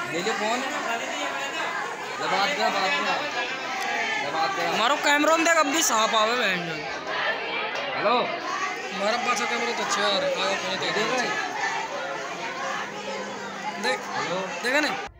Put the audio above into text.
ले लो फोन, बात कर। हमारा कैमरा में देख अब भी साफ आवे बहन जो। हेलो, हमारा पास कैमरा तो अच्छा है, आगे फोन देख देख देखा नहीं।